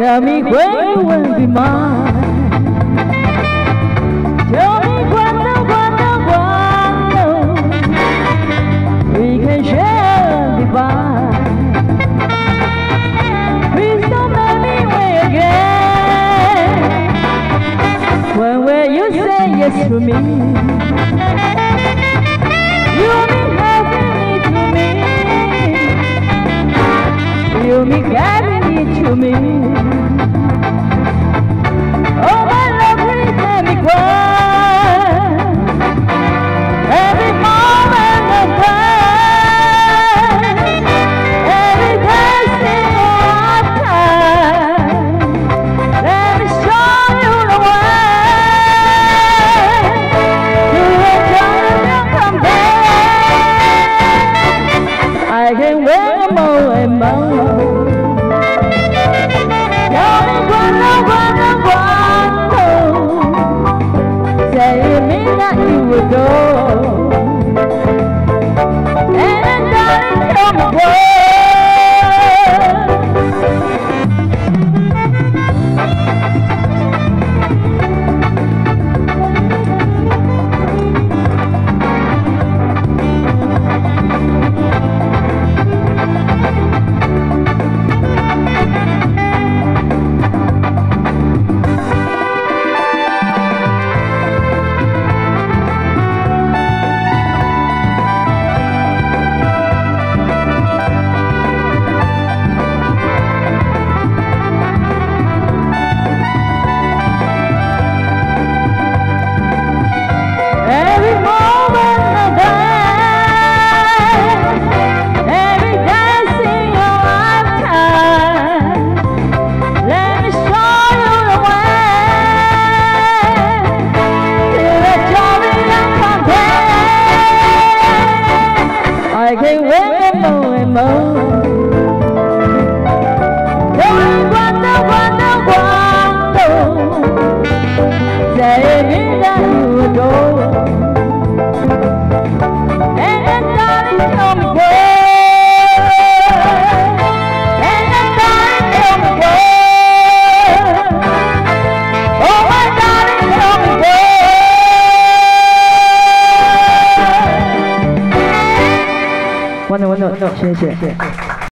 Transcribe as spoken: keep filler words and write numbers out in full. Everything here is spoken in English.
Tell me when you will be mine. Tell me cuando, cuando, cuando we can share and divide. Please don't make me wait again. When will you say yes to me? You mean everything to me. You mean everything to me. Oh my love, please let me cry. Every moment of time, every passing of time, let me show you the way. To the time you come back, I can wait more and more. Tell me cuando, cuando, cuando say you mean that you adore. And then darling, tell me why. Every moment of time, every dancing of lifetime, let me show you the way. Till the jolly young come back, I can't wait more and more. Tell me cuando, cuando, cuando say me that you adore. And then darling, tell me why. And then darling, tell me why. Oh my darling, tell me why. 完了完了，谢谢。